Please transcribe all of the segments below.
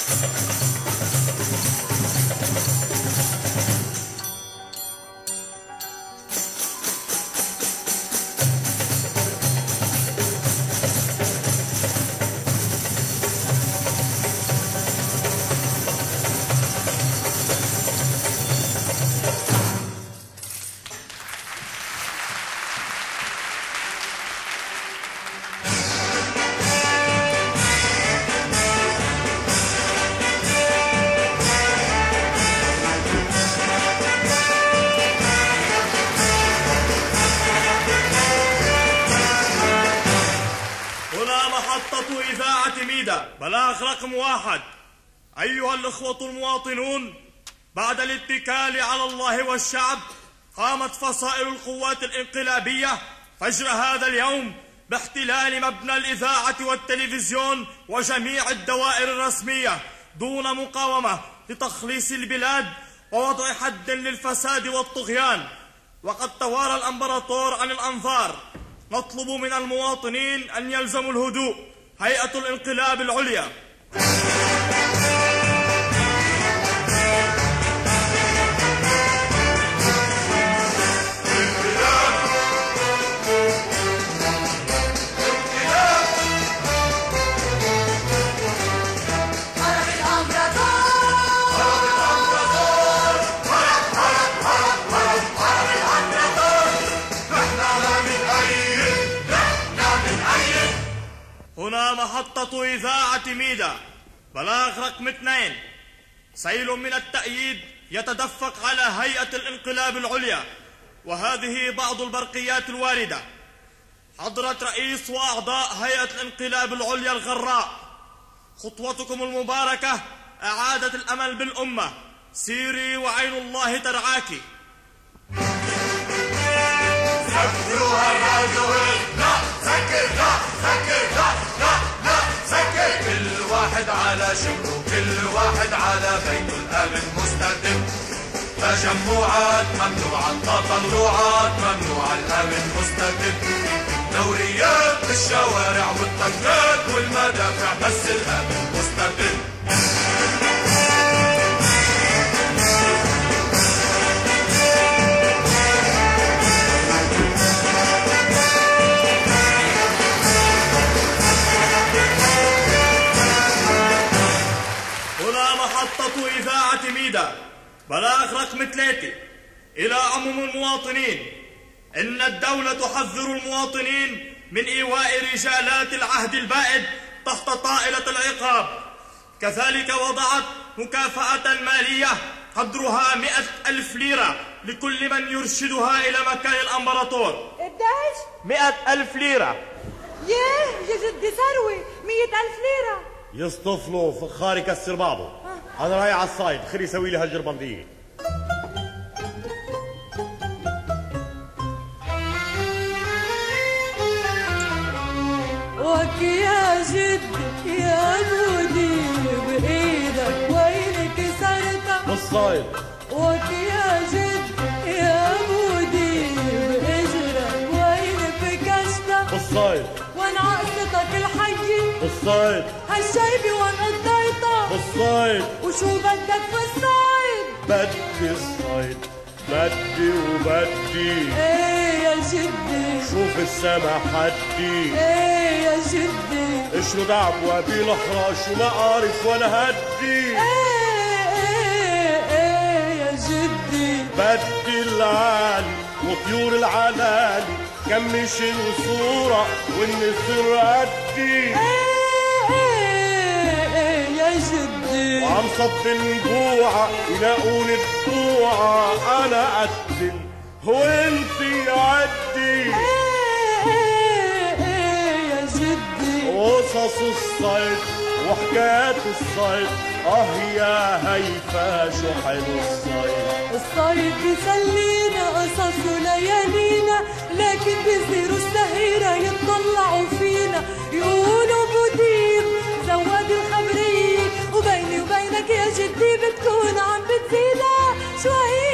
إذاعة ميدا بلاغ رقم 1. أيها الإخوة المواطنون، بعد الاتكال على الله والشعب قامت فصائل القوات الانقلابية فجر هذا اليوم باحتلال مبنى الإذاعة والتلفزيون وجميع الدوائر الرسمية دون مقاومة لتخليص البلاد ووضع حد للفساد والطغيان. وقد توارى الإمبراطور عن الأنظار. نطلب من المواطنين أن يلزموا الهدوء. هيئة الانقلاب العليا. هنا محطة إذاعة ميدا بلاغ رقم 2. سيل من التأييد يتدفق على هيئة الانقلاب العليا، وهذه بعض البرقيات الواردة. حضرة رئيس وأعضاء هيئة الانقلاب العليا الغراء، خطوتكم المباركة أعادت الأمل بالأمة. سيري وعين الله ترعاك. سكروها الراديو، لا سكر، لا سكر، لا لا لا سكر. كل واحد على شبره، كل واحد على بيته، الأمن مستتب. تجمعات ممنوعة، تطلعات ممنوعة، الأمن مستتب. دوريات بالشوارع والطنكات والمدافع، بس الأمن مستتب. محطة إذاعة ميدا بلاغ رقم 3. إلى عموم المواطنين، إن الدولة تحذر المواطنين من إيواء رجالات العهد البائد تحت طائلة العقاب. كذلك وضعت مكافأة مالية قدرها 100,000 ليرة لكل من يرشدها إلى مكان الأمبراطور. قديش؟ 100,000 ليرة. ياه يا جدي ثروة، 100,000 ليرة. يصطفلوا فخار يكسر بعضه. أنا رايح على الصيد، خلي يسوي لي هالجربندية. وك يا جدي يا مدير بإيدك وين كسرتها؟ بالصيد. وك يا جدي يا مدير بإجرك وين فكشتها؟ بالصيد. وين عقصتك الحجي؟ بالصيد. هالشيبة وين قضيتها؟ بالصيد. وشو بدك بالصيد؟ بدي الصيد، بدي وبدي. ايه يا جدي، شوف السما حدي. ايه يا جدي، اشرد عبوة بالحراش وما أعرف ولا هدي. ايه يا جدي، بدي العالي وطيور العلالي، كمش الصورة والنسر ردي. يا جدي، وعم صب الجوعة يلاقوني الجوعة، أنا قتل وانتي عدي. يا جدي، قصص الصيد وحكايات الصيد، يا هيفا شو حلو الصيد. الصيد بيسلينا قصص وليالينا، لكن بيصيروا السهيرة يتطلعوا فينا، يقولوا مدير زواد الخبرية، وبيني وبينك يا جدي بتكون عم بتزيدها شوي.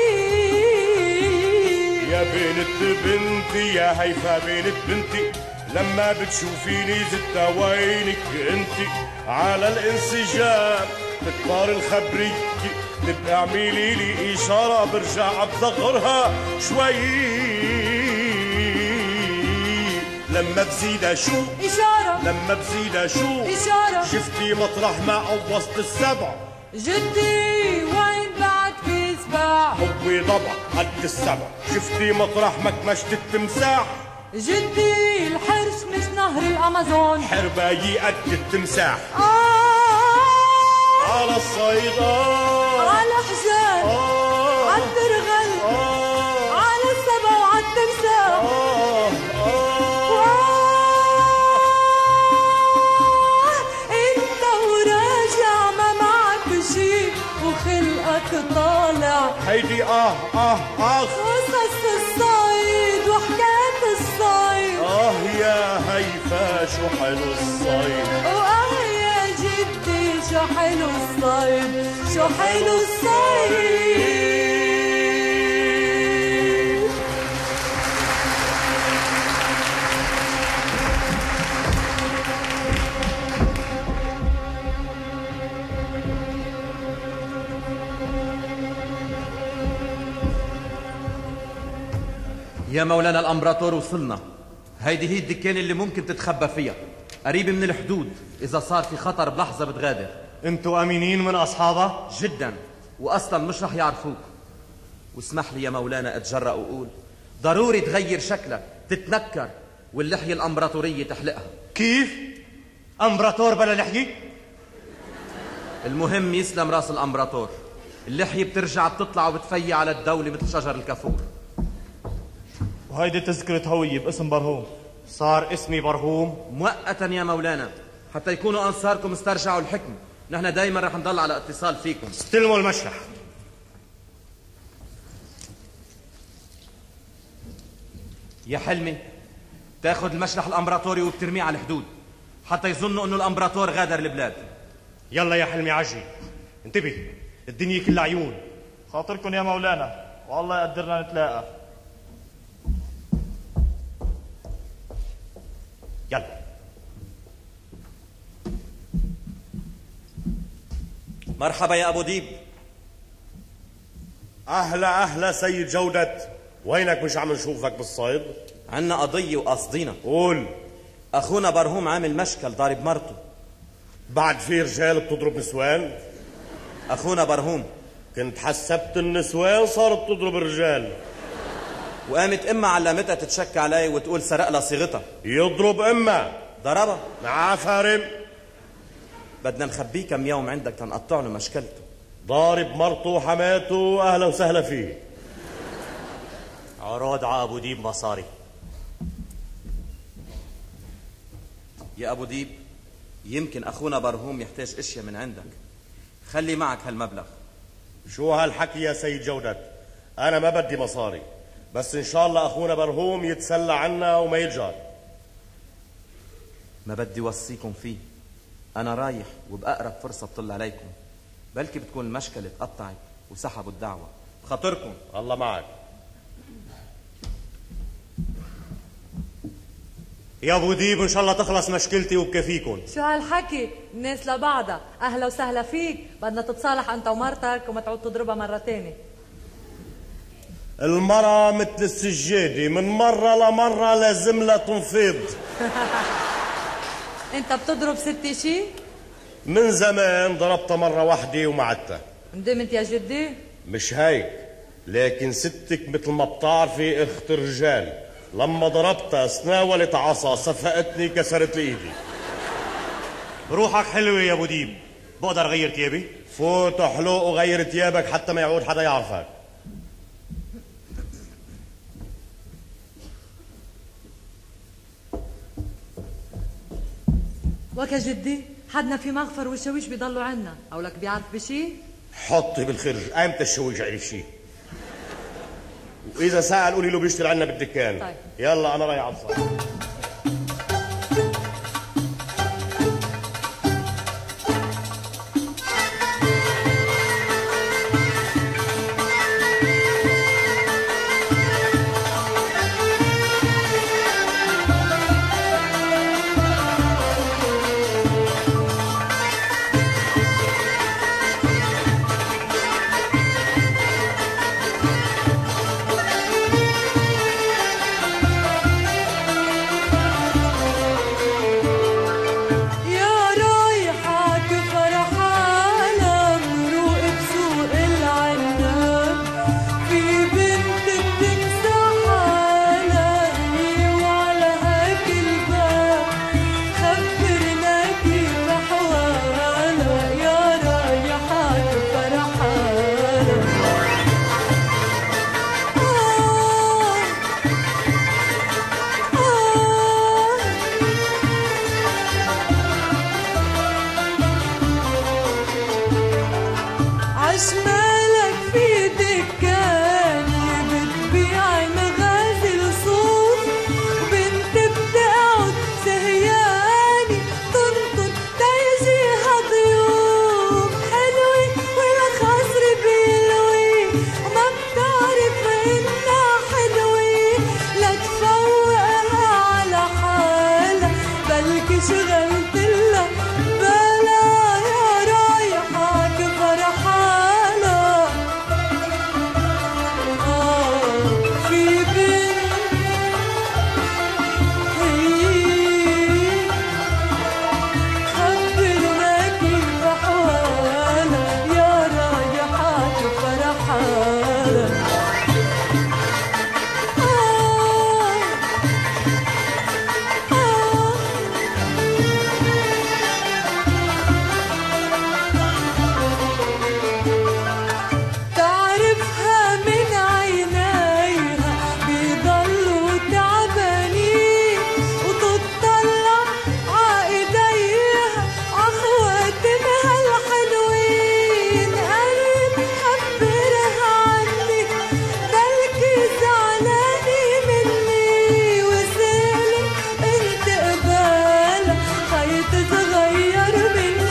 يا بنت بنتي يا هيفا بنت بنتي، لما بتشوفيني زدت وينك انت على الانسجام بتطار الخبرية تبقى اعملي لي اشارة برجع بصغرها شوي لما بزيدها شو إشارة لما بزيدها شو إشارة شفتي مطرح ما قوصت السبع جدي وين بعد في سباع حبي ضبع قد السبع شفتي مطرح ما كمشت التمساح جدي الحرش مش نهر الأمازون حربايي قد التمساح آه على الصيد على حجار على الترغل على السبع وعلى التمساح انت وراجع ما معك شي وخلقك طالع هيدي قصص الصيد وحكاية الصيد يا هيفا شو حلو الصيد يا جدي شو حلو الصيد شو حلو الصيد يا مولانا الامبراطور وصلنا. هيدي هي الدكان اللي ممكن تتخبى فيها، قريبة من الحدود، إذا صار في خطر بلحظة بتغادر. انتوا امينين من اصحابها؟ جدا، واصلا مش رح يعرفوك. واسمح لي يا مولانا اتجرأ واقول ضروري تغير شكلك، تتنكر واللحية الامبراطورية تحلقها. كيف؟ امبراطور بلا لحية؟ المهم يسلم راس الامبراطور. اللحية بترجع بتطلع وبتفيي على الدولة مثل شجر الكافور. وهيدي تذكرة هوية باسم برهوم. صار اسمي برهوم مؤقتا يا مولانا حتى يكونوا انصاركم استرجعوا الحكم. نحن دايما رح نضل على اتصال فيكم. استلموا المشرح. يا حلمي تاخذ المشرح الامبراطوري وبترميه على الحدود حتى يظنوا انه الامبراطور غادر البلاد. يلا يا حلمي عجي، انتبه الدنيا كلها عيون. خاطركم يا مولانا والله يقدرنا نتلاقى. يلا. مرحبا يا ابو ديب. اهلا سيد جودة، وينك مش عم نشوفك بالصيد؟ عنا قضية وقاصدينا. قول. اخونا برهوم عامل مشكل ضارب مرته. بعد في رجال بتضرب نسوان؟ اخونا برهوم كنت حسبت النسوان صارت تضرب الرجال. وقامت امها علمتها تتشكى علي وتقول سرق لها صيغتها. يضرب امها؟ ضربها مع فارم. بدنا نخبيه كم يوم عندك تنقطع له مشكلته. ضارب مرته وحماته، اهلا وسهلا فيه. عروض ع ابو ديب مصاري. يا ابو ديب يمكن اخونا برهوم يحتاج اشياء من عندك، خلي معك هالمبلغ. شو هالحكي يا سيد جودة؟ انا ما بدي مصاري، بس ان شاء الله اخونا برهوم يتسلى عنا وما يرجع. ما بدي وصيكم فيه، انا رايح وبأقرب فرصة بطل عليكم، بلكي بتكون المشكلة اتقطعت وسحبوا الدعوة. بخاطركم. الله معك. يا ابو ديب ان شاء الله تخلص مشكلتي وبكفيكم. شو هالحكي؟ الناس لبعضها، اهلا وسهلا فيك، بدنا تتصالح انت ومرتك وما تعود تضربها مرة تانية. المرأة مثل السجادة، من مرة لمرة لازم لها تنفيض. انت بتضرب ستي شي؟ من زمان ضربتها مرة واحدة وما عدتها. ندمت يا جدي؟ مش هيك، لكن ستك مثل ما بتعرفي اخت الرجال، لما ضربتها سناولت عصا صفقتني كسرت لي ايدي. روحك حلوة يا ابو ديب، بقدر غير تيابي؟ فوت حلوق وغير تيابك حتى ما يعود حدا يعرفك. وكا جدي حدنا في مغفر والشويش بيضلوا عنا، او لك بيعرف بشي؟ حطي بالخرج، ايمتى الشويش عرف شي؟ واذا سأل قولي له بيشتغل عنا بالدكان. طيب. يلا انا رايح على الصالة.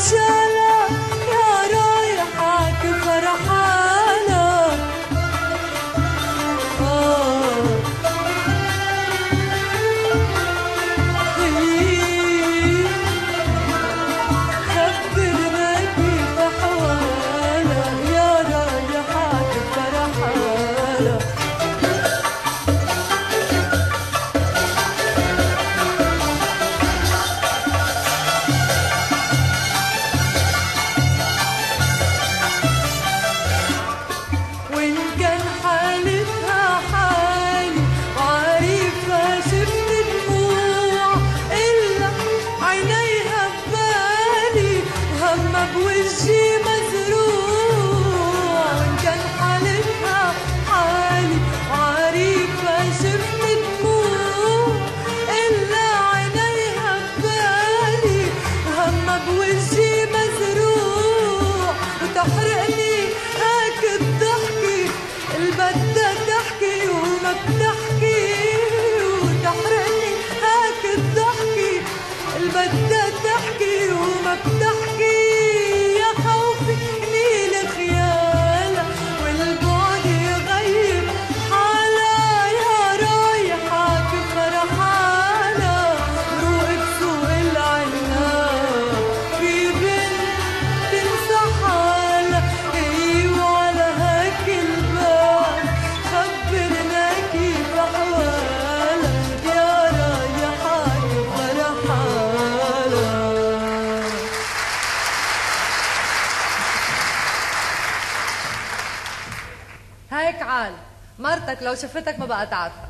شالك يا رايحك فرحانك. خبرنا كيف أحوالك يا رايحك فرحانك. وإن كان حالتها حالي وعارفة شفت دموع إلا عينيها ببالي وهمها بوجهي مزروع. وإن كان حالتها حالي وعارفة شفت دموع إلا عينيها ببالي وهمها بوجهي مزروع. وتحرقني هيك الضحكة اللي بدها تحكي وما بتحكي. وتحرقني هيك الضحكة اللي بدها تحكي وما بتحكي. يا خوفي ميل خيالها والبعد يغيب حالها يا رايحك فرحانة. روقك سوق العناب في بنت تنسى حالها. ايوه على هيك الباب خبرنا كيف احوالك يا رايحك فرحانة. هيك عال مرتك لو شفتك ما بقى تعرفك.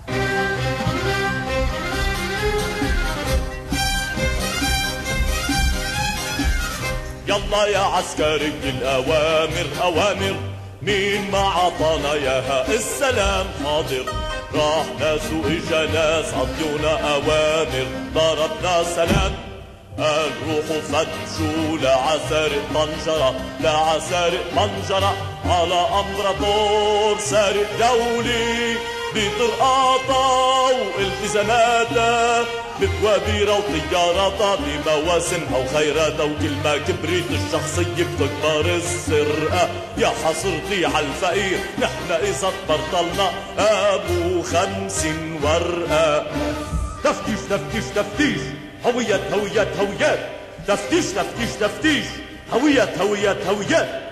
يلا يا عسكري الأوامر أوامر، مين ما عطانا ياها السلام حاضر. راح ناس وإجا ناس عطيونا أوامر ضربنا سلام. قال روحوا فتشوا لعسارق طنجرة لعسارق طنجرة على أمبراطور سارق دولي بطرقاطة والتزاماتها بتوابيرها وطياراتها بمواسمها وخيراتها. وكل ما كبرت الشخصية بتكبر السرقة. يا حصرتي عالفقير نحن إذا تبرطلنا أبو 50 ورقة. تفتيش تفتيش تفتيش هويات هويات هويات. تفتيش تفتيش تفتيش هويات هويات هويات.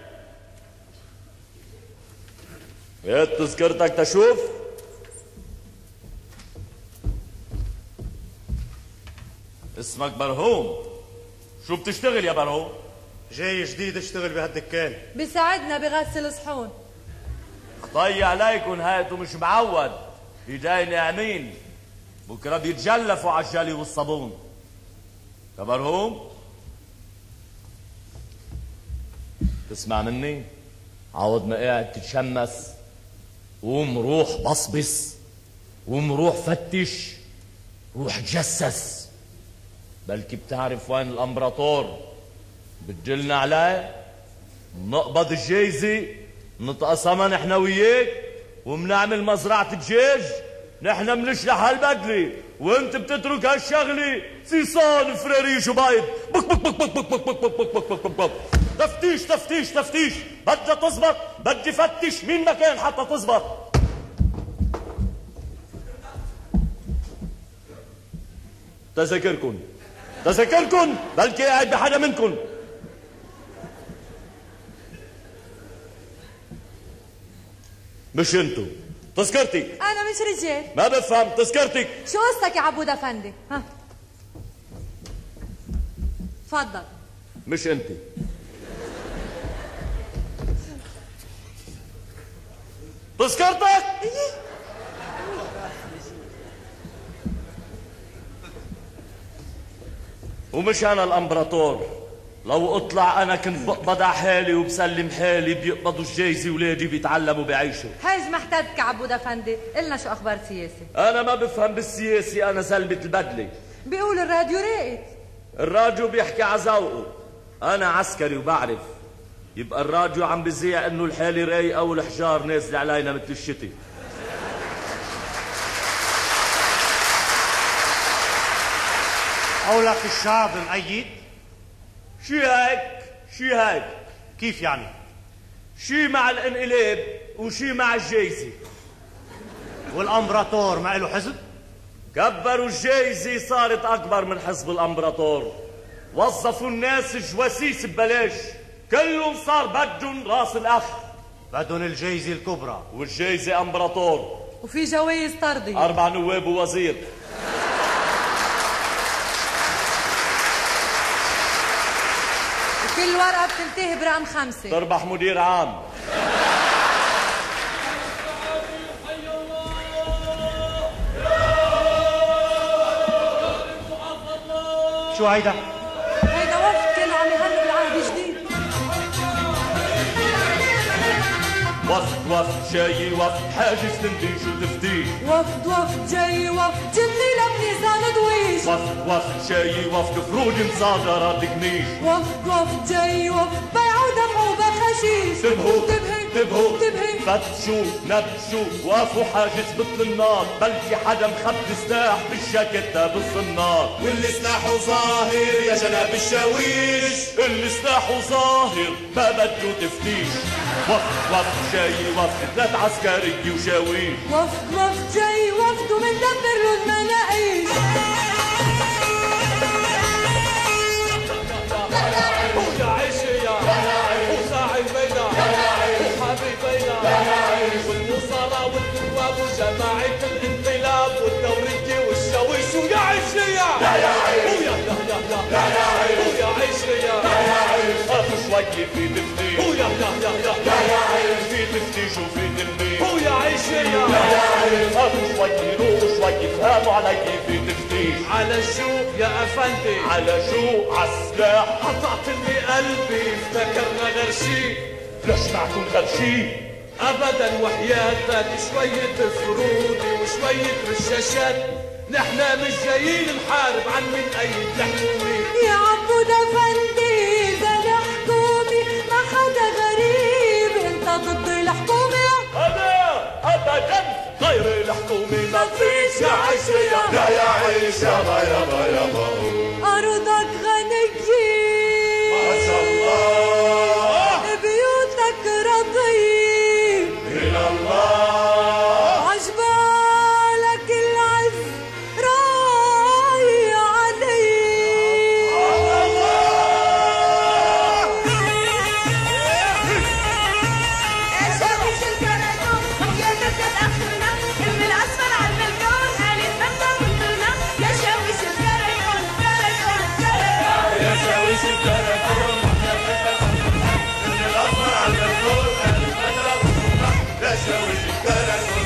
هات تذكرتك تشوف. اسمك برهوم، شو بتشتغل يا برهوم؟ جاي جديد اشتغل بهالدكان. بيساعدنا بغسل صحون. طي عليكم هاتوا مش معود ايدي ناعمين بكره بيتجلفوا على الجلي والصابون. يا برهوم تسمع مني؟ عوض ما قاعد تتشمس قوم روح بصبص، قوم روح فتش، روح تجسس. بلكي بتعرف وين الامبراطور بتجلنا عليه، نقبض الجايزة نتقسمها نحن وياك ومنعمل مزرعة دجاج. نحن منشلح هالبدلة وانت بتترك هالشغلة صيصان فراري جبايد. بك بك بك بك بك بك بك بك بك بك بك بك. تفتيش تفتيش تفتيش بدها تزبط. بدي فتش مين مكان حتى تزبط. تذكركن تذكركن بلكي قاعد بحدا منكن. مش انتو تذكرتي. انا مش رجال. ما بفهم تذكرتك. شو قصتك يا عبود افندي؟ ها تفضل. مش انت. تذكرتك. ومش انا الامبراطور. لو اطلع انا كنت بقبض على حالي وبسلم حالي. بيقبضوا الجايزه ولادي بيتعلموا بيعيشوا. هيج محتاجك يا عبود افندي، قلنا شو اخبار سياسي. انا ما بفهم بالسياسي، انا زلمه البدله. بيقول الراديو راقد. الراديو بيحكي على ذوقه. انا عسكري وبعرف. يبقى الراديو عم بذيع انه الحاله رايقه والحجار نازله علينا مثل الشتي. قولك الشعب مأيد؟ شي هيك كيف يعني؟ شي مع الانقلاب وشي مع الجايزة. والامبراطور ما له حزب؟ كبروا الجايزة صارت أكبر من حزب الأمبراطور. وظفوا الناس جواسيس ببلاش، كلهم صار بدهم راس الأخ. بدهم الجايزة الكبرى. والجايزة أمبراطور. وفي جوايز طردي 4 نواب ووزير. وكل ورقة بتنتهي برقم 5. تربح مدير عام. شو هيدا؟ هيدا وفد كانوا عم يهنوا بالعهد الجديد. وفد جاي وفد حاجز تنتيج وتفتيش. وفد جاي وفد جني لبنيزان دويش. وفد جاي وفد فروج مصادرات كنيش. وفد جاي وفد بيع ودفع وبخشيش. انتبهوا فتشوا نبشوا وقفوا حاجز مثل النار. بلكي حدا مخبي سلاح بالجاكيتة بالصنار. واللي سلاحه ظاهر يا جناب الشاويش، اللي سلاحه ظاهر ما بده تفتيش. وفد جاي وفد 3 عسكري وشاويش. وفد جاي وفد ومندبر له المناقيش. يا عيشي يا وساعي بينا وحبيبينا والوزراء والنواب وجماعة الانقلاب والدورية والشاويش. ويا عيشي يا ويا عيشي يا خافوا شوي في تفتيش. ويا في تفتيش وفي تنبيه. ويا عيشي يا خافوا شوي روحوا شوي فهموا علي في تفتيش. على شو يا افندي؟ على شو؟ عالسلاح. قطعت لي قلبي افتكرنا غير شي. ليش معكم غير شي؟ ابدا وحياتك شوية فرودي وشوية رشاشات. نحنا مش جايين نحارب عن من اي تحكومي. يا عبود افندي اذا الحكومي ما حدا غريب، انت ضد الحكومة. أنا أبدا غير الحكومة ما فيش. يا عيشة يا عيشة يابا أرضك غنية ما شاء الله بيوتك رضية إلى الله. عجبالك العز راي علي. شاويش الكراتون يا نكت اخرنا من الاسفل على البلكون قالت بنتا وانتنا. يا شاويش الكراتون يا شاويش الكراتون من الأصفر على البلكون قالت بنتا وانتنا. يا شاويش الكراتون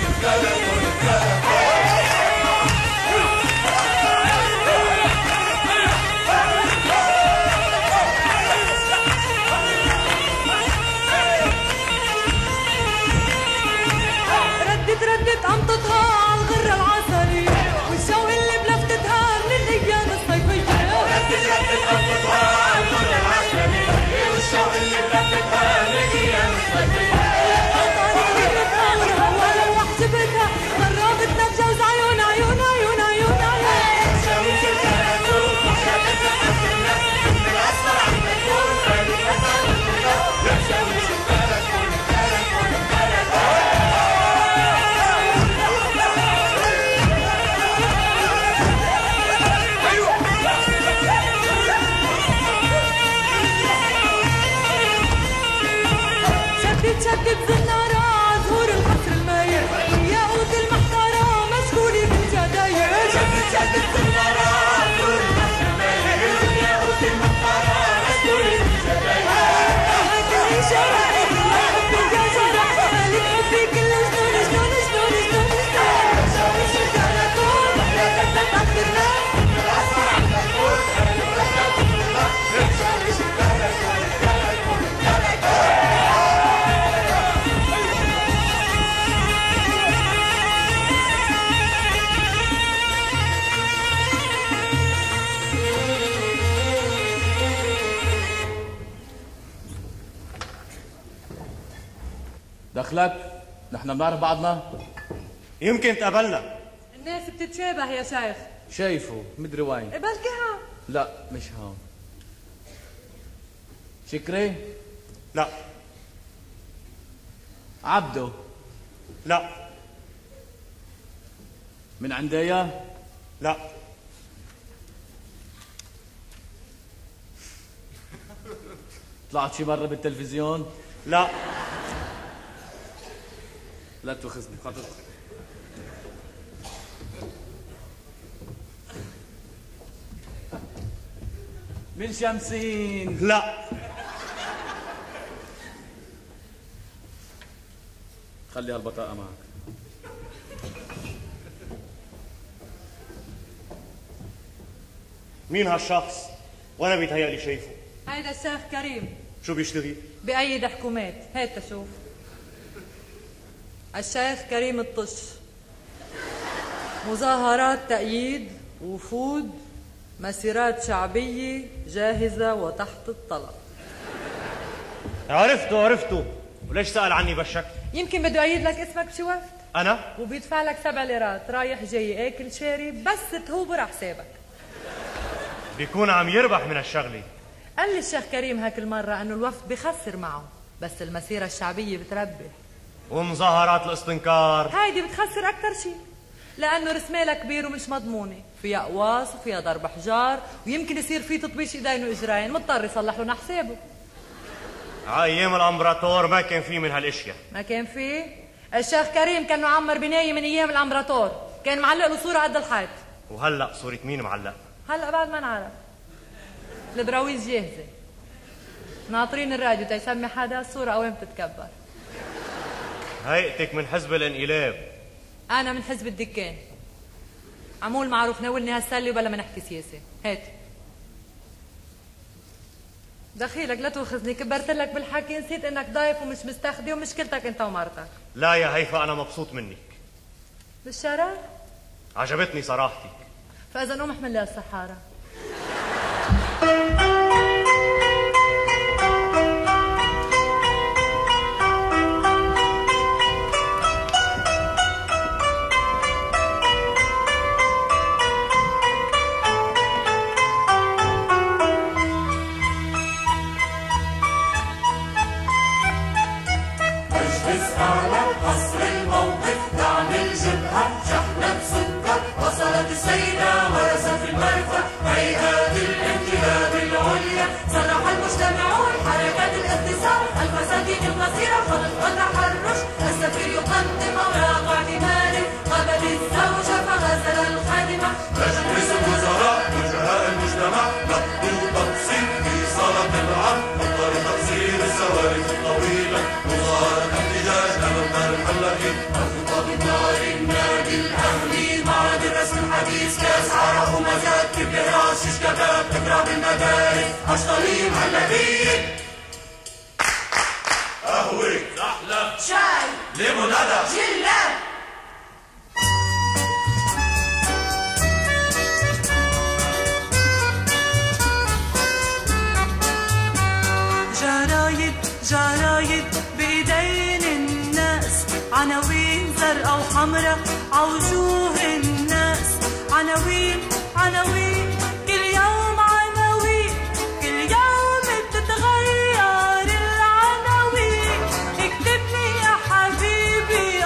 ردت قمطتها عالغرة العسلية والجو اللي بلفتتها من الأيام الصيفية. ردت قطتها عالغرة العسلية والشوق اللي بلفتها لأيام الصيفية. قطرتها والهوا لو حجبتها قربتنا بجوز عيون عيون عيون عيون عيون. شاويش الكراتون من الأصفر على البلكون قالت بنتا وانتنا. يا شاويش الكراتون شدت زنارة عزهور القصر الماير والياقوت المحتارة مشغولة بالجداير. شدت زنارة عزهور القصر الماير والياقوت المحتارة مشغولة بالجداير. هيك العيشة هيك الحب والجزرة مالك حبي كل جنون جنون جنون جنون جنون. شاويش الكراتون يا كتبت أخرنا من الأصفر على البلكون قالت بنتا وانتنا. يا شاويش الكراتون دخلك نحن بنعرف بعضنا. يمكن تقابلنا. الناس بتتشابه يا شيخ. شايفه مدري وين. بلكي ها لا مش هون. شكري؟ لا. عبده؟ لا. من عنديا؟ لا. طلعت شي مرة بالتلفزيون؟ لا. لا تأخذني خاطر. من شمسين؟ لا. خلي هالبطاقة معك. مين هالشخص؟ وانا بيتهيألي شايفه. هيدا الشيخ كريم. شو بيشتغل؟ بأيد حكومات. هات تشوف. الشيخ كريم الطش. مظاهرات تأييد، وفود، مسيرات شعبية جاهزة وتحت الطلب. عرفته. وليش سأل عني بالشكل؟ يمكن بده يأيد لك اسمك بشي وقت. أنا؟ وبيدفع لك 7 ليرات رايح جاي اكل شارب بس تهوبر على حسابك. بيكون عم يربح من الشغلة. قال لي الشيخ كريم هاك المرة انه الوفد بخسر معه بس المسيرة الشعبية بتربح. ومظاهرات الاستنكار هيدي بتخسر أكتر شي لأنه رسمالها كبير ومش مضمونة، فيها قواص وفيها ضرب حجار ويمكن يصير فيه تطبيش ايدين واجرين، مضطر يصلح لنا حسابه. ايام الامبراطور ما كان في من هالاشياء. ما كان فيه؟ الشيخ كريم كان معمر بناية من ايام الامبراطور، كان معلق له صورة قد الحيط. وهلا صورة مين معلق؟ هلا بعد ما نعرف. البراويز جاهزة، ناطرين الراديو تيسمي حدا الصورة قوام تتكبر. هيئتك من حزب الانقلاب. أنا من حزب الدكان. عمول معروف ناولني هالسلة وبلا ما نحكي سياسة. هات دخيلك لا تأخذني، كبرت لك بالحكي نسيت انك ضايف ومش مستخدي ومشكلتك انت ومرتك. لا يا هيفا انا مبسوط منك. بالشرف؟ عجبتني صراحتك. فإذا نقوم احمل لي الصحارى. أشطالين هلبية قهوة سحلة شاي ليمونادة جلة. جرايد بإيدين الناس، عناوين زرقاء وحمراء عوجوه الناس، عناوين كل يوم عناوين، كل يوم بتتغير العناوين. اكتبني يا حبيبي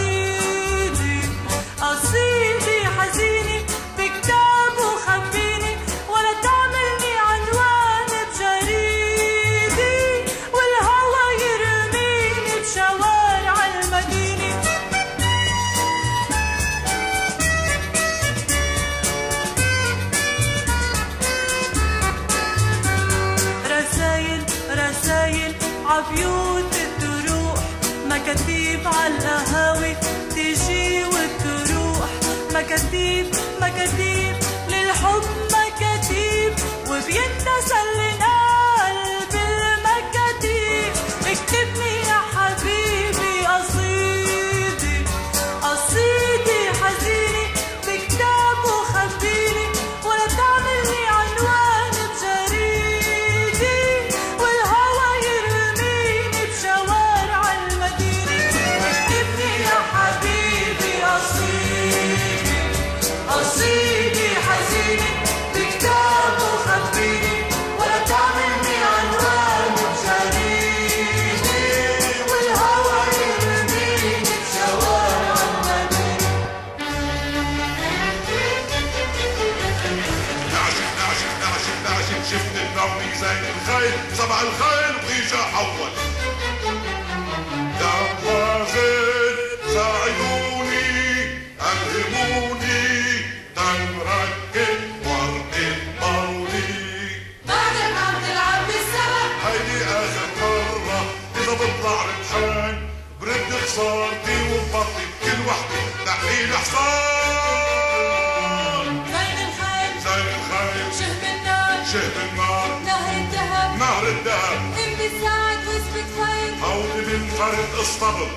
قصيدي حزيني بكتاب وخبيني، ولا تعملني عنوان بجريدي والهوى يرميني بشوارع المدينة. رسايل عبيوت تروح، مكاتيب عالقهاوي تيجي وتروح، مكاتيب للحب مكاتيب، وبينتسى اللي نقل بالمكاتيب. اكتبني يا حبيبي قصيدي حزيني بكتاب وخبيني، ولا تعملني عنوان بجريدي والهوى يرميني بشوارع المدينة. اكتبني يا حبيبي قصيدي حزيني بكتاب وخبيني، ولا تعملني الثاني زين الخيل سبع الخيل وإجا أول. يا موازين ساعدوني ألهموني تنركب ورقة باروني. بعد ما عم تلعب بالسبق هيدي آخر مرة إذا بطلع ربحان برد خسارتي وبطي كل وحدة تحليل حصان. زين الخيل زين الخيل شهب النار شهب النار نهر الذهب نهر الذهب هم بتساعد وثبت خيل هودي بنفرد اسطبل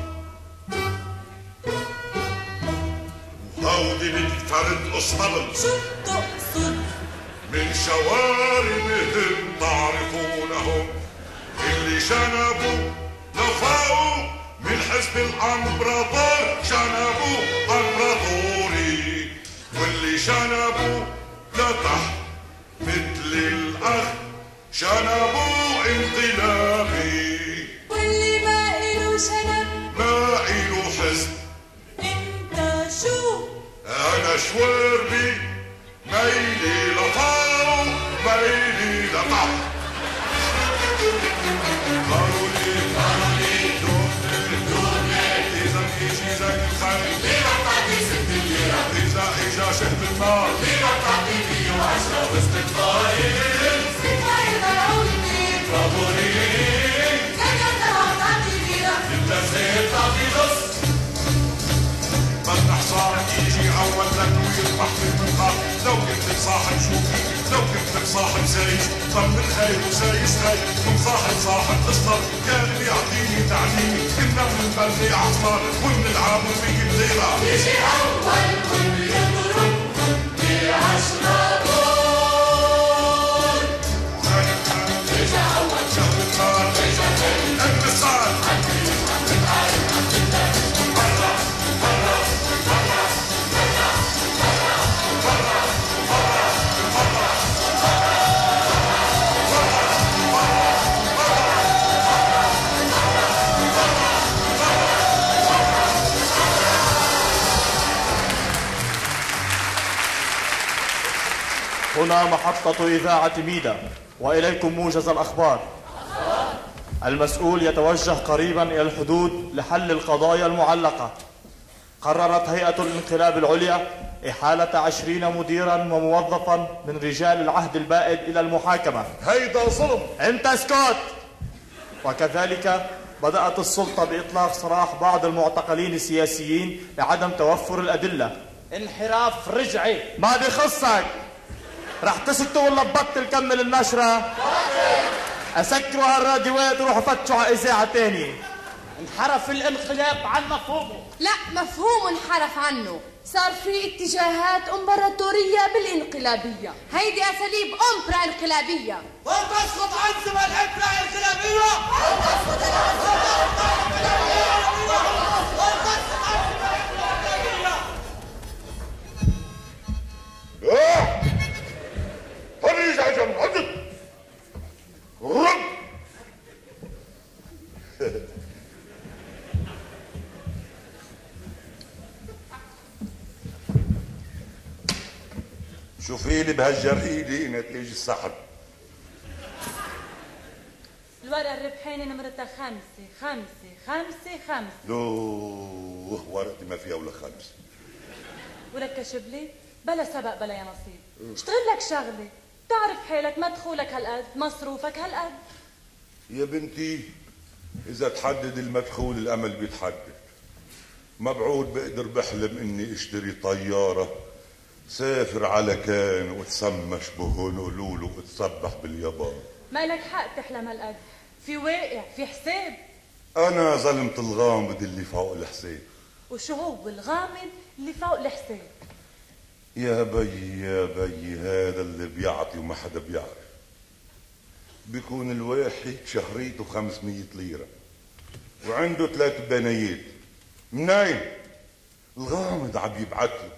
هودي بنفرد اسطبل. شو تقصد؟ من شواربهم تعرفونهم اللي شنبوا لفوق من حزب الامبراطور شنبوا امبراطوري واللي شنبوا لتحت مثل الاخ شنبوا انقلابي واللي ما إله شنب ما إله حزب. انت شو؟ انا شواربي ميلي لفوق ميلي لتحت. قاروني دوني إذا إجي زي الخيل ليرة بتعطي 6 ليرة. إذا إجا شهب النار ليرة بتعطي 110 واستقبايل ضرعوني كتير طابوري كان تعطي ليرة انت زيت تعطي نص. بدنا حصان يجي اول لك ويربح بالمنقار. لو كنت صاحب شوكي لو كنت صاحب سايس طمن هاي وسايس هاي ومصاحب صاحب قصر كان بيعطيني تعليمي. كنا بنبلي عصار وبنلعب في الليلة يجي أول كل يضرب ب10 دور. اجا اول شهر النار اجا انتصار. هنا محطة إذاعة ميدا وإليكم موجز الأخبار. المسؤول يتوجه قريبا إلى الحدود لحل القضايا المعلقة. قررت هيئة الانقلاب العليا إحالة 20 مديرا وموظفا من رجال العهد البائد إلى المحاكمة. هيدا ظلم. انت اسكت. وكذلك بدأت السلطة بإطلاق سراح بعض المعتقلين السياسيين لعدم توفر الأدلة. انحراف رجعي. ما بخصك. رح تسكتوا ولا تبطل كمل النشرة؟ أسكروا هالراديوات وروحوا فتشوا على إذاعة تاني. انحرف الانقلاب عن مفهومه. لا، مفهوم انحرف عنه. صار في اتجاهات امبراطورية بالانقلابية. هيدي أساليب أمبرا انقلابية. وتسقط عنصب الإمبرا الانقلابية. فريج عجم عدد رب. شوفي لي بهالجريدة نتيجة السحب. الورقة الربحانة نمرتها 5 5 5 5. دوه ورقتي ما فيها ولا 5. ولك شبلي بلا سبق بلا يا نصيب. اشتغل لك شغلة تعرف حالك، مدخولك هالقد مصروفك هالقد. يا بنتي إذا تحدد المدخول الأمل بيتحدد. مبعود بقدر بحلم إني اشتري طيارة سافر على كان وتسمى شبه هونولولو وتسبح باليابان. ما لك حق تحلم هالقد، في واقع في حساب. أنا ظلمت الغامض اللي فوق الحساب. وشو هو الغامض اللي فوق الحساب؟ يا بي يا بي هذا اللي بيعطي وما حدا بيعرف. بيكون الواحد شهريته 500 ليرة وعنده 3 بنايات. منين؟ الغامض عم يبعت له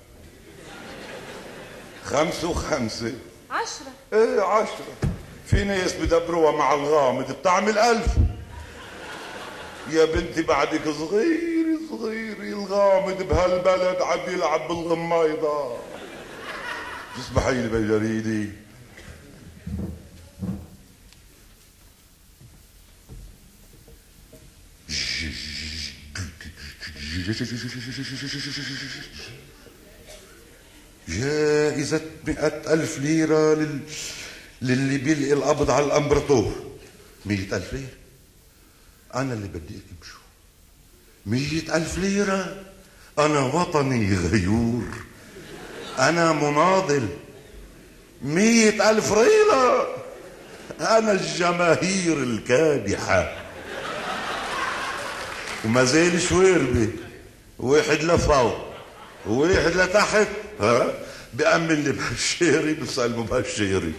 5 و5 10. ايه 10. في ناس بدبروها مع الغامض بتعمل 1000. يا بنتي بعدك صغير صغير. الغامض بهالبلد عم يلعب بالغمايضة. تسمحي لي بجريدي جائزة 100,000 ليرة للي بيلقي القبض على الامبراطور. 100,000 ليرة؟ أنا اللي بدي أمشوا. 100,000 ليرة؟ أنا وطني غيور، أنا مناضل. 100,000 ليرة؟ أنا الجماهير الكادحة. وما زال شواربي، واحد لفوق وواحد لتحت، ها بأمن لي بهالشاري بسلمه بهالشاري.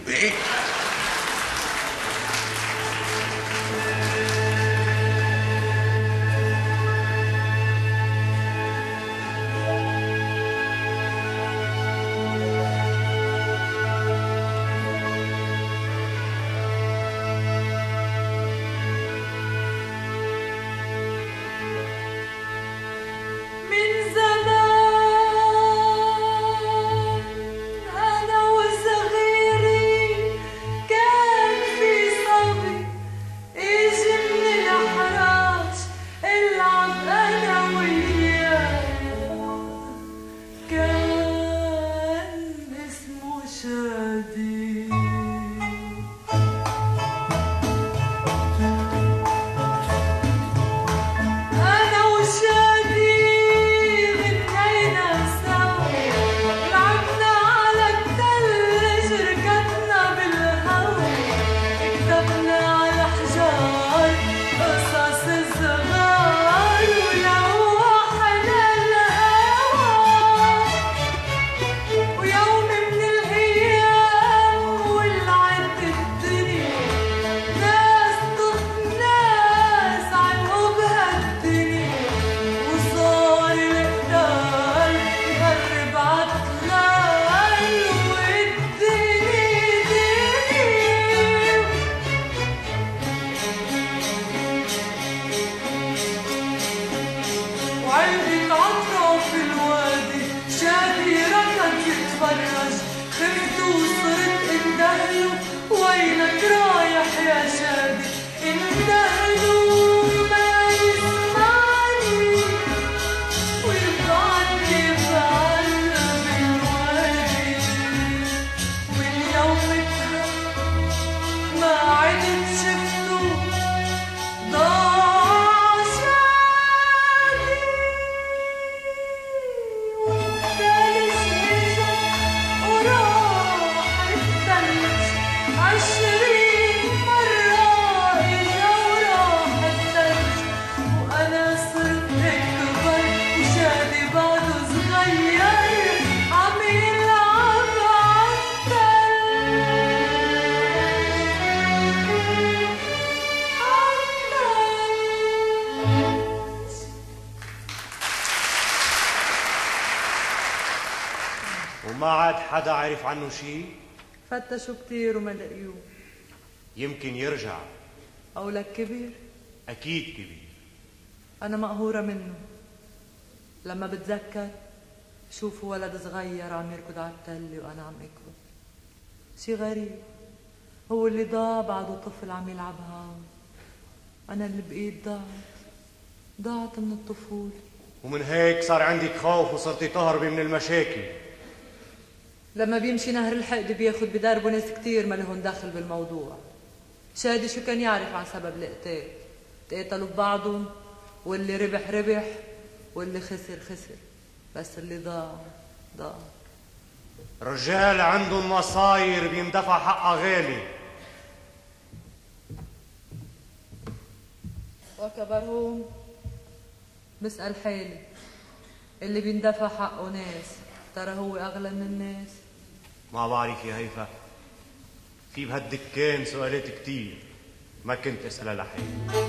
وما عاد حدا عرف عنه شيء؟ فتشوا كتير وما لقيوه. يمكن يرجع. أو لك كبير؟ أكيد كبير. أنا مقهورة منه. لما بتذكر شوفوا ولد صغير عم يركض على التلة وأنا عم أكبر. شي غريب، هو اللي ضاع بعده طفل عم يلعب هاو. أنا اللي بقيت ضاعت من الطفولة. ومن هيك صار عندك خوف وصرتي تهربي من المشاكل. لما بيمشي نهر الحقد بياخد بدربه ناس كتير ما لهم دخل بالموضوع. شادي شو كان يعرف عن سبب القتال؟ تقاتلوا ببعضهم، واللي ربح واللي خسر، بس اللي ضاع. رجال عندهم مصاير بيندفع حقها غالي. وكبرهم بسأل حالي، اللي بيندفع حقه ناس ترى هو أغلى من الناس؟ ما بعرف يا هيفا، في بهالدكان سؤالات كتير ما كنت أسألها لحالي.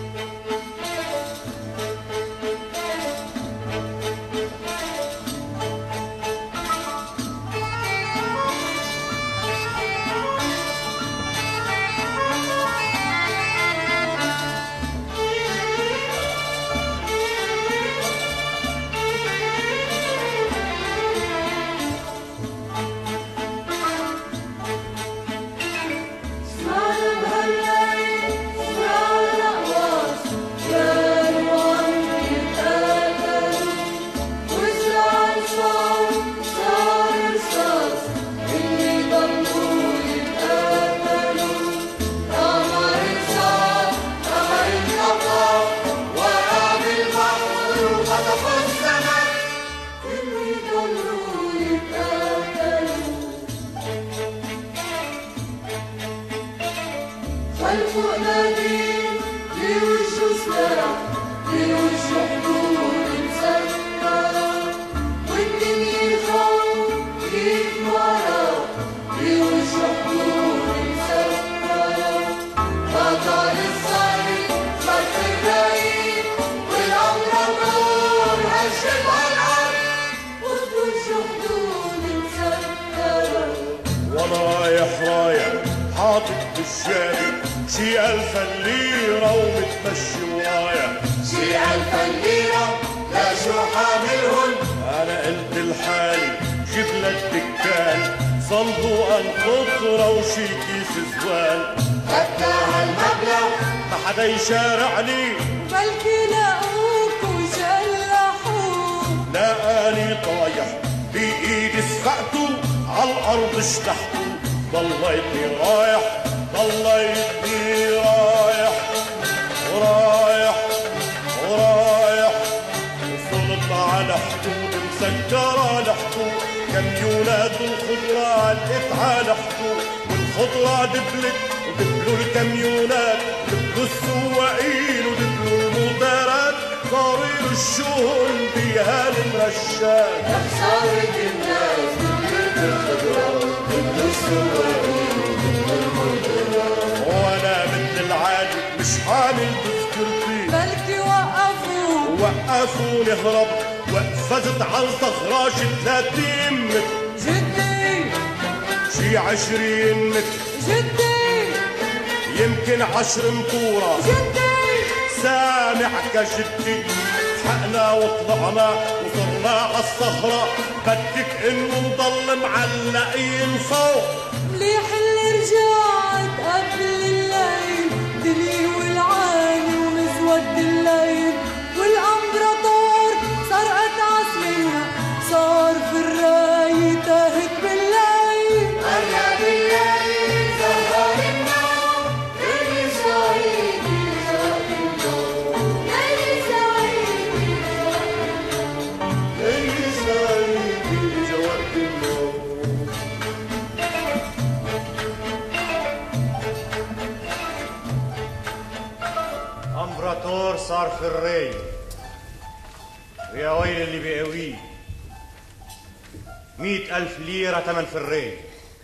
والفوق نادين بوشه سلاح بوشه حدود مسكرة والدنيا خوف كيف مرة بوشه حدود مسكرة قطع الصيد شط الرايق والأمبراطور هشم هالعرض وبوشه حدود مسكرة وانا رايح حاطط بالشاري شي 1000 ليرة ومتمشي ورايا شي 1000 ليرة لا شو حاملهن انا قلت لحالي جيب لك دكان صندوقا خضرة وشي كيس زوال حتى هالمبلغ ما حدا يشارعني بلكي لاقوك وجلحوك لقاني طايح بإيدي سفقته عالأرض اشتحته ضليتني رايح ورايح وصلت على حدود مسكرة لحدود كميونات الخضرة علقت على حدود والخضرة دبلت ودبلوا الكميونات دبلوا السواقين ودبلوا الموتورات صاروا يرشوهن بيها المرشات يا خسارة الناس دبلت الخضرة دبلوا السواقين ودبلوا الموتورات وانا مثل العادي مش حامل تذكرتي بلكي وقفوني هرب وقفزت على الصخرة شي 30 متر جدي شي 20 متر جدي يمكن 10 مطورة جدي سامع كجدي حقنا وطلعنا وصرنا عالصخرة بدك انه نضل معلقين فوق مليح اللي رجعت قبل الليل دلي والعالي ومزود الليل والامبراطور سرقت عصرنا صار في الراي تاهت بالليل قرب الليل زهر النوم ليلي سعيدي زهر النوم ليلي سعيدي زهر النوم امبراطور صار في الري ويا ويل اللي بيقويه 100,000 ليرة تمن في الري.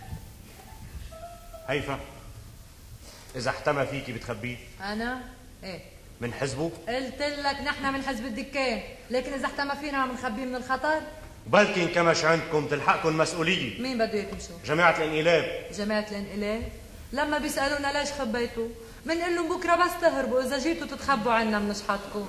هيفا إذا احتمى فيكي بتخبيه؟ أنا؟ إيه من حزبه؟ قلت لك نحن من حزب الدكان، لكن إذا احتمى فينا عم نخبيه من الخطر؟ بلكي انكمش عندكم تلحقكم مسؤولية. مين بده يكمشوا؟ جماعة الانقلاب. جماعة الانقلاب؟ لما بيسألونا ليش خبيتوا؟ منقول لهم بكرة بس تهربوا، إذا جيتوا تتخبوا عنا بنشحطكم.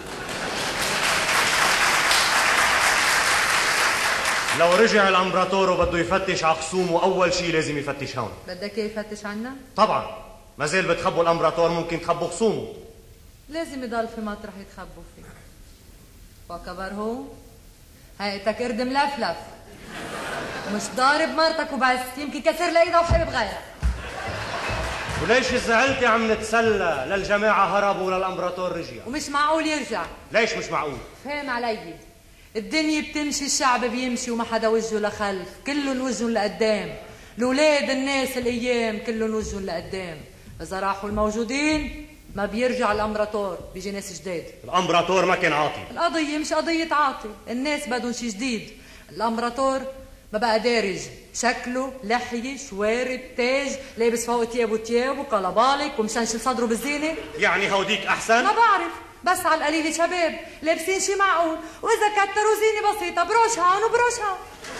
لو رجع الامبراطور وبده يفتش على خصومه اول شيء لازم يفتش هون. بدك ايه يفتش عنا؟ طبعا، ما زال بتخبوا الامبراطور ممكن تخبوا خصومه. لازم يضل في مطرح يتخبوا فيه. وكبر هو هيئتك قرد ملفلف مش ضارب مرتك وبس، يمكن كسر لايدها وحبب غيرها. وليش زعلتي عم نتسلى للجماعة هربوا وللامبراطور رجع؟ ومش معقول يرجع. ليش مش معقول؟ فهم علي، الدنيا بتمشي الشعب بيمشي وما حدا وجهه لخلف، كلهم وجههم لقدام. الولاد الناس الايام كلهم وجههم لقدام. اذا راحوا الموجودين ما بيرجع الامبراطور، بيجي ناس جداد. الامبراطور ما كان عاطي. القضية مش قضية عاطي، الناس بدهم شي جديد. الامبراطور ما بقى دارج، شكله لحية شوارب تاج، لابس فوق تياب وقلبالك ومشنشل صدره بالزينة. يعني هوديك احسن؟ ما بعرف، بس على القليل شباب لابسين شي معقول، واذا كتروا زينة بسيطة بروش هون وبروش هون.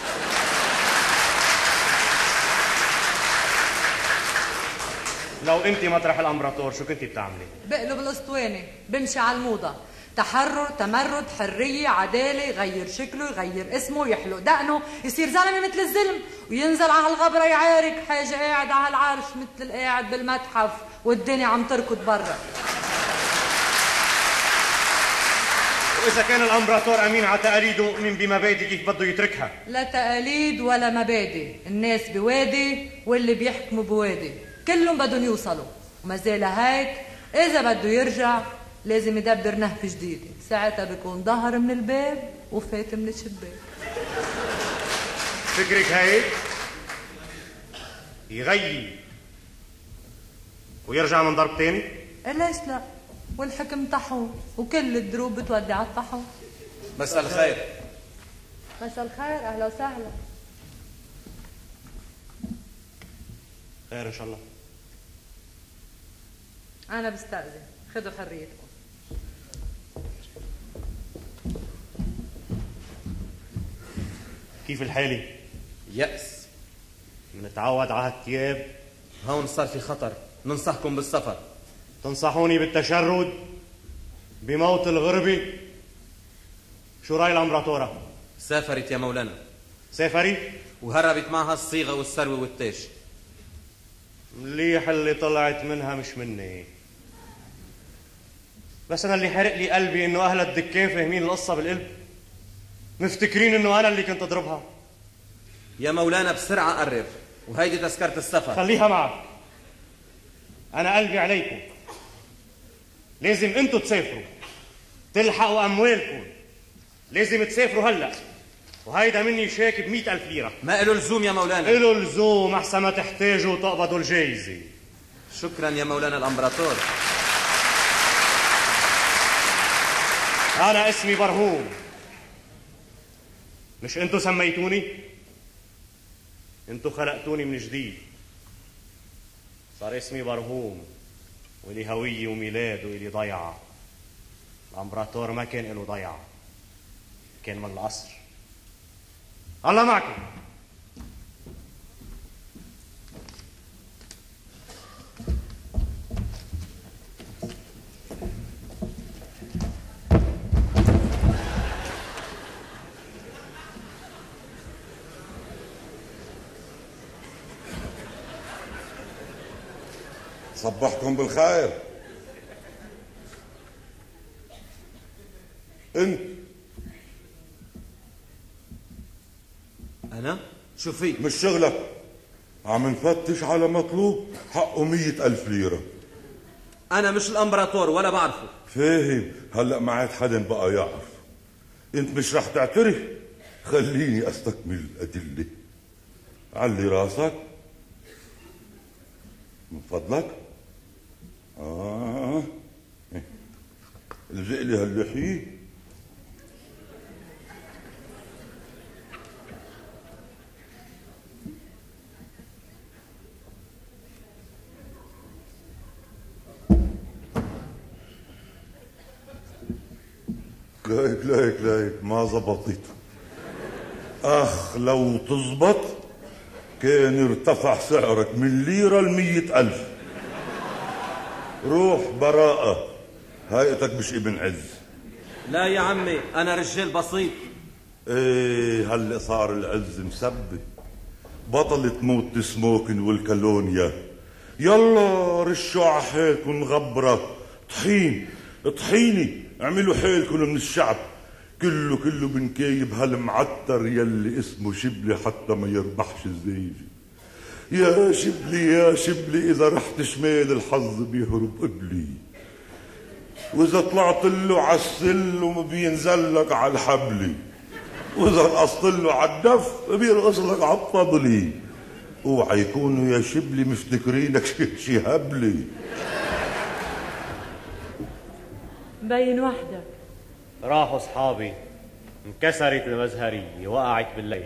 لو انت مطرح الامبراطور شو كنتي بتعملي؟ بقلب الاسطوانة، بمشي على الموضة، تحرر، تمرد، حرية، عدالة، يغير شكله، يغير اسمه، يحلق دقنه، يصير زلمة مثل الزلم، وينزل على هالغبرة يعارك حاجة قاعد على العرش مثل القاعد بالمتحف والدنيا عم تركض برا. وإذا كان الامبراطور امين على تقاليده ومؤمن بمبادئ كيف بده يتركها؟ لا تقاليد ولا مبادئ، الناس بوادي واللي بيحكموا بوادي، كلهم بدهم يوصلوا، وما زال هيك إذا بده يرجع لازم يدبر نهفة جديدة، ساعتها بيكون ظهر من الباب وفات من الشباك. فكرك هيك؟ يغير ويرجع من ضرب تاني؟ ليش لا؟ والحكم طاحون وكل الدروب بتودي على الطاحون. مساء الخير. مساء الخير، اهلا وسهلا. خير ان شاء الله. انا بستأذن، خذوا حريتكم. كيف الحالة؟ يأس. منتعود على هالثياب. هون صار في خطر، ننصحكم بالسفر. تنصحوني بالتشرد؟ بموت الغربة؟ شو رأي الامبراطورة؟ سافرت يا مولانا. سافرت؟ وهربت معها الصيغة والثروة والتاج. مليح اللي طلعت منها مش مني. بس انا اللي حرق لي قلبي انه اهل الدكان فاهمين القصة بالقلب، مفتكرين انه انا اللي كنت اضربها. يا مولانا بسرعة قرب، وهيدي تذكرة السفر. خليها معك، انا قلبي عليكم. لازم انتوا تسافروا تلحقوا اموالكم. لازم تسافروا هلا، وهيدا مني شيك ب100,000 ليرة. ما إله لزوم يا مولانا. إله لزوم، أحسن ما تحتاجوا وتقبضوا الجايزة. شكرا يا مولانا الامبراطور. أنا اسمي برهوم، مش أنتوا سميتوني؟ أنتوا خلقتوني من جديد، صار اسمي برهوم، ولي هوية وميلاد وإلي ضيعة. الامبراطور ما كان له ضيعة، كان من القصر. الله معكم. صبحكم بالخير. انت أنا؟ شو في؟ مش شغلك، عم نفتش على مطلوب حقه 100,000 ليرة. أنا مش الامبراطور ولا بعرفه. فاهم، هلأ ما عاد حدا بقى يعرف. انت مش رح تعترف؟ خليني استكمل الأدلة. علي راسك من فضلك. الزق لي هاللحية. ليك ما زبطت. لو تزبط كان ارتفع سعرك من ليرة ل100,000. روح براءة، هايتك مش ابن عز. لا يا عمي، أنا رجال بسيط. ايه هلا صار العز مسبي. بطلت موت السموكن والكالونيا. يلا رشوا على حيلكم غبرة، طحيني، اعملوا حيلكم من الشعب. كله بنكايب هالمعتر يلي اسمه شبلي حتى ما يربحش الزيجي. يا شبلي إذا رحت شمال الحظ بيهرب قبلي، وإذا طلعت له عالسلم بينزلك على الحبلي، وإذا رقصت له عالدف بيرقص لك عالطبلي. اوعى يكونوا يا شبلي مفتكرينك شي هبلي. مبين وحدك. راحوا اصحابي، انكسرت المزهرية، وقعت بالليل.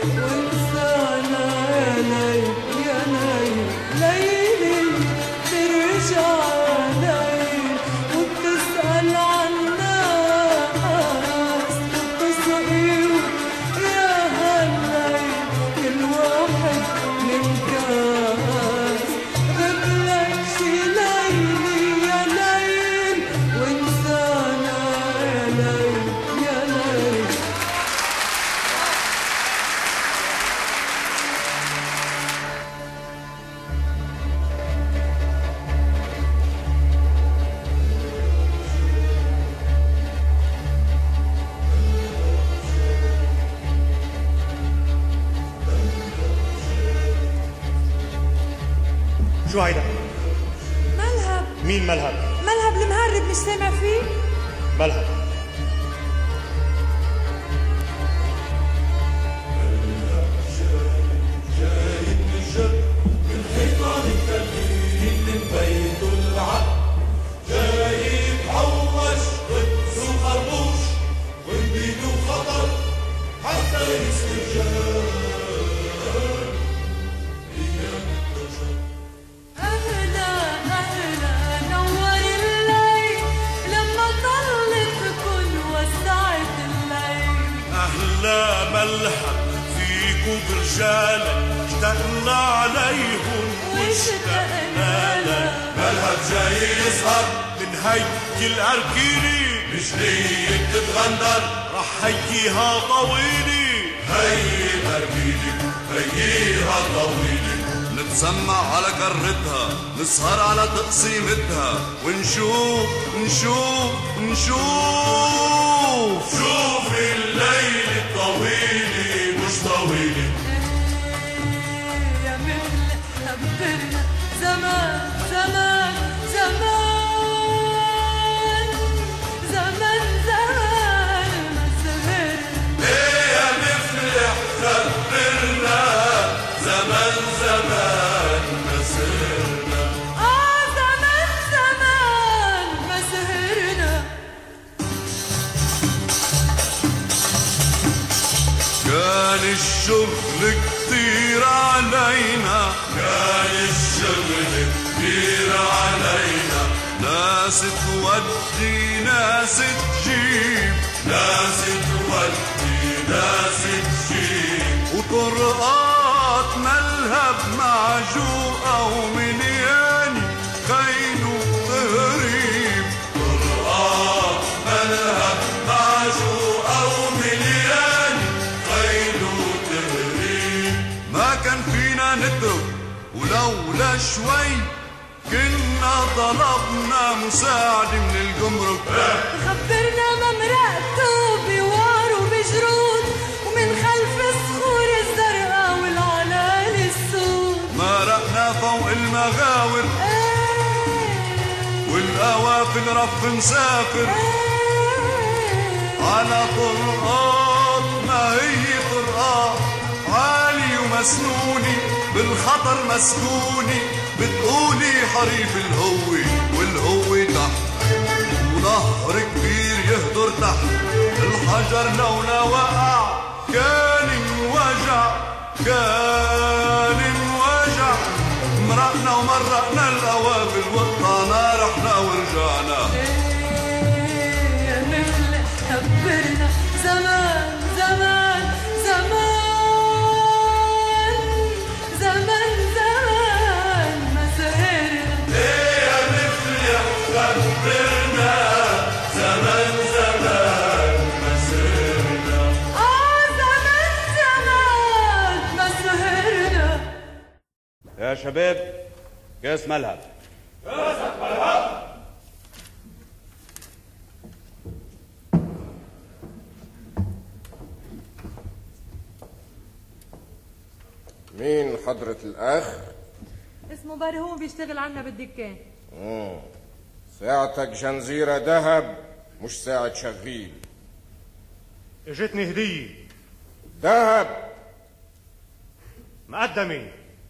وانسانا يا ليل يا ليل ليلي ترجع ليل وبتسأل عالناس وبتسقيو يا هالليل كل واحد من كاس غبلك شي ليلي يا ليل وانسانا يا ليل يا ليل. شو هيدا؟ ملهب مين ملهب؟ ملهب المهرب مش سامع فيه؟ ملهب أهلا أهلا نور الليل لما طلت بكون وسعت الليل. أهلا ملهب فيكو برجالك اشتقنا عليهم واشتقنا لك. ملهب جاي يسهر من هيك الأركيني مش نية تتغندر رح هيكيها طويلي هي الأركيني هيكيها طويلي نتسمع على كرتها نسهر على تقسيمتها ونشوف نشوف نشوف شوف الليل الطويل مش طويل يا مثل خبرنا زمان زمان زمان زمان زمان ما سهرنا. يا مفلح خبرنا زمان زمان ما سهرنا زمان زمان ما سهرنا. كان الشغل كتير علينا كان الشغل كتير علينا ناس تودي ناس تجيب ناس تودي ناس تجيب وطرقات ملهب معجوقة وملياني خينو تهريب طرقات ملهب معجوقة وملياني خيل وتهريب ما كان فينا نترك ولولا شوي كنا طلبنا مساعدة من الجمرك. خبرنا ممرقته بوار وبجرود ومن خلف صخور الزرقاء والعلال السود. مرقنا فوق المغاور والقوافل رف نسافر على طرقات ما هي طرقات عالي ومسنوني بالخطر مسكوني بتقولي حريف الهوي والهوي تحت ونهر كبير يهدر تحت الحجر لولا وقع كان انوجع كان انوجع مرقنا ومرقنا القوافل وقطعنا رحنا ورجعنا. يا مثل خبرنا زمان زمان زمان زمان زمان ما سهرنا. يا مفلح خبرنا زمان زمان ما سهرنا زمان زمان ما سهرنا. يا شباب كاس ملهب مين حضرة الأخ؟ اسمه برهوم بيشتغل عنا بالدكان. ساعتك جنزيرة ذهب مش ساعة شغيل. اجتني هدية ذهب مقدمة.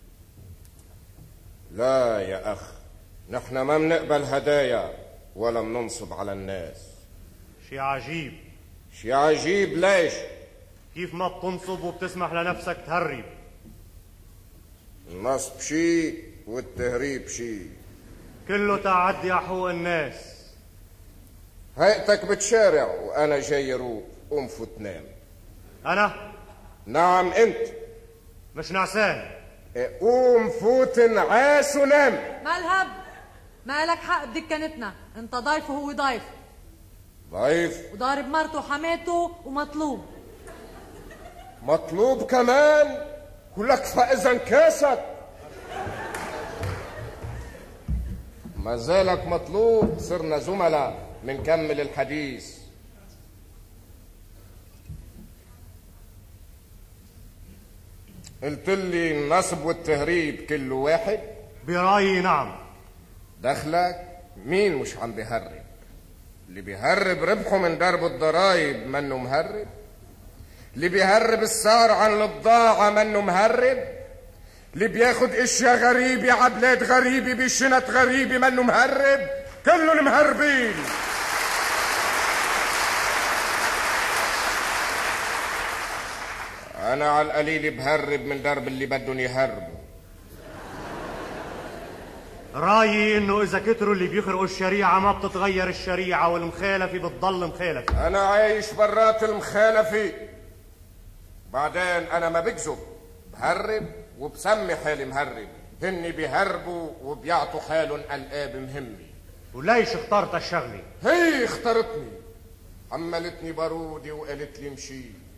لا يا أخ، نحن ما منقبل هدايا ولا مننصب على الناس. شي عجيب. شي عجيب ليش؟ كيف ما بتنصب وبتسمح لنفسك تهرب؟ النصب شيء والتهريب شيء، كله تعدي على حقوق الناس. هيئتك بتشارع وانا جاي اروق، قوم فوت نام. انا؟ نعم انت. مش نعسان. قوم فوت انعاس ونام. ملهب، ما لك حق بدكنتنا، انت ضيف وهو ضيف. ضيف؟ وضارب مرته وحماته ومطلوب. مطلوب كمان؟ ولك فاذا كاسك. ما زالك مطلوب، صرنا زملاء، منكمل الحديث. قلت لي النصب والتهريب كله واحد؟ برأيي نعم. دخلك مين مش عم بيهرب؟ اللي بيهرب ربحه من ضرب الضرايب منه مهرب؟ اللي بيهرب السعر عن البضاعة منه مهرب؟ اللي بياخد اشياء غريبة عبلاد غريبة بشنط غريبة منه مهرب؟ كله المهربين. انا على القليل بهرب من درب اللي بدهم يهربوا. رأيي انه اذا كتروا اللي بيخرقوا الشريعة ما بتتغير الشريعة، والمخالفة بتضل مخالفة. انا عايش برات المخالفة. بعدين انا ما بكذب، بهرب وبسمي حالي مهرب. هني بيهربوا وبيعطوا حالهم القاب مهمة. وليش اخترت الشغلة؟ هي اختارتني، حملتني بارودي وقالت لي مشي.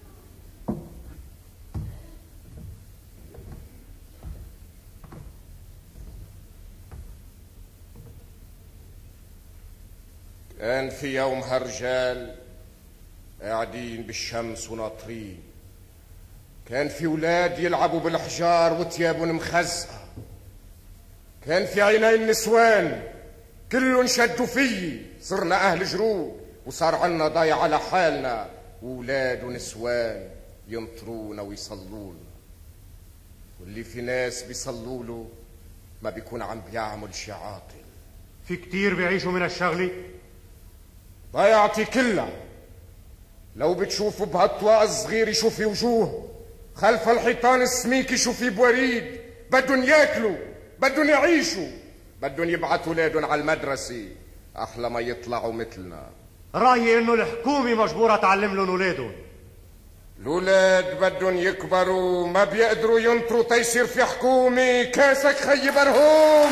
كان في يومها رجال قاعدين بالشمس وناطرين. كان في ولاد يلعبوا بالحجار وثيابهم مخزقة. كان في عينين نسوان كلهم شدوا فيي. صرنا أهل جروب وصار عنا ضايع على حالنا، وولاد ونسوان ينطرونا ويصلونا. واللي في ناس بيصلوا له ما بيكون عم بيعمل شي عاطل. في كتير بيعيشوا من الشغلة. ضيعتي كلها. لو بتشوفوا بهالطواق الصغير شوفي وجوه، خلف الحيطان السميكي شوفي بوريد. بدهم ياكلوا، بدهم يعيشوا، بدهم يبعثوا ولادهم على المدرسة أحلى ما يطلعوا مثلنا. رأيي إنه الحكومة مجبورة تعلم لهم ولادهم. الولاد بدهم يكبروا، ما بيقدروا ينطروا تيصير في حكومة. كاسك خي برهوم.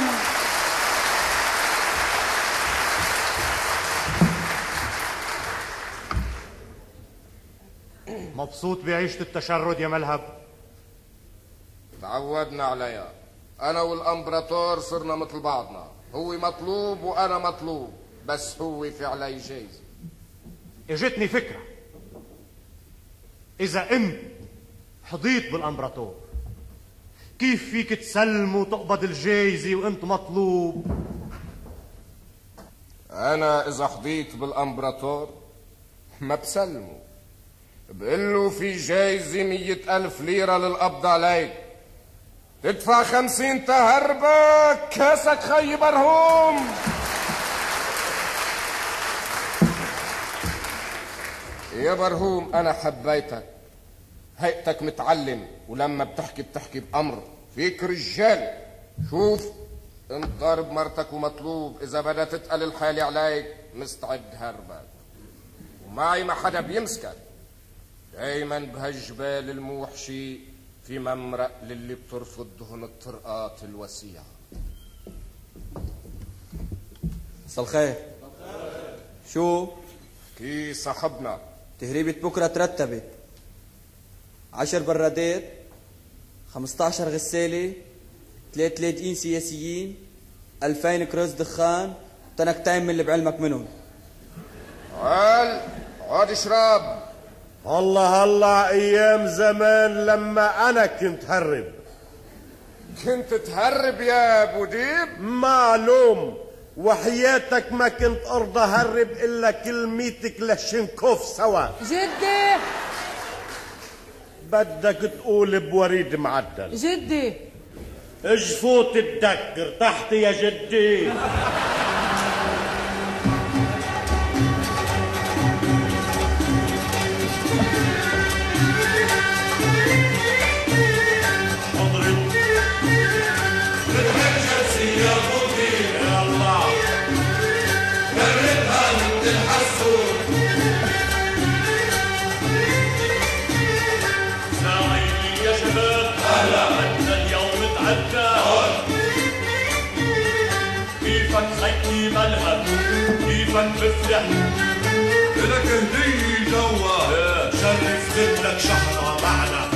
مبسوط بعيشة التشرد يا ملهب؟ تعودنا عليها. أنا والأمبراطور صرنا مثل بعضنا. هو مطلوب وأنا مطلوب، بس هو في علي جايزة. اجتني فكرة. إذا أنت حضيت بالأمبراطور، كيف فيك تسلم وتقبض الجايزة وأنت مطلوب؟ أنا إذا حضيت بالأمبراطور ما بسلمه، بقول له في جايزة 100,000 ليرة للقبض عليك، تدفع 50 تهربك. كاسك خي برهوم. يا برهوم أنا حبيتك، هيئتك متعلم، ولما بتحكي بأمر، فيك رجال. شوف انت ضارب مرتك ومطلوب، إذا بدها تتقل الحالة عليك مستعد هربك، ومعي ما حدا بيمسكك. دايما بهالجبال الموحشي في ممرق للي بترفض دهن الطرقات الوسيعة. مساء الخير. شو؟ كي صاحبنا؟ تهريبة بكرة ترتبت 10 برادات، 15 غسالة، 3 لاجئين سياسيين، 2000 كروز دخان، تنكتين من اللي بعلمك منهم. عاد اشرب. هلا ايام زمان لما انا كنت هرب. كنت تهرب يا ابو ديب؟ معلوم، وحياتك ما كنت ارضى هرب الا كلميتك لشنكوف سوا. جدي بدك تقول بوريد معدل. جدي اجفوت تدكر تحت يا جدي. دايما بفرح لك هدية جوا شرف مثلك شحنة معنا